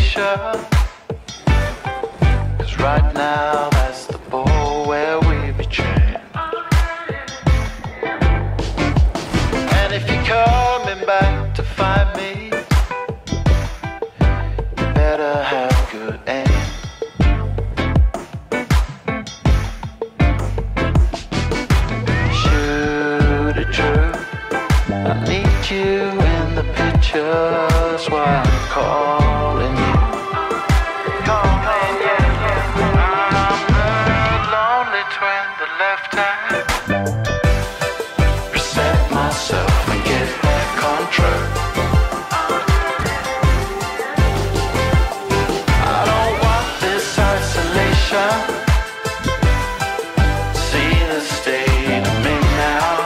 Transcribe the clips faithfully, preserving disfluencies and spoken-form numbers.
isolation. Cause right now that's the ball where we betray. And if you're coming back to find me, you better have good aim. Shoot it true, I need you in the pictures while I'm calling you. Calling you. I'm the lonely twin, the left hand. Reset myself and get back on track. I don't want this isolation. See the state of me now.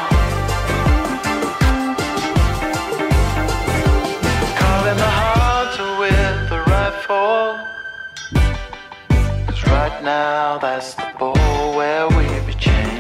Calling the hunter with the rifle. Cause right now that's the ball where we be changed.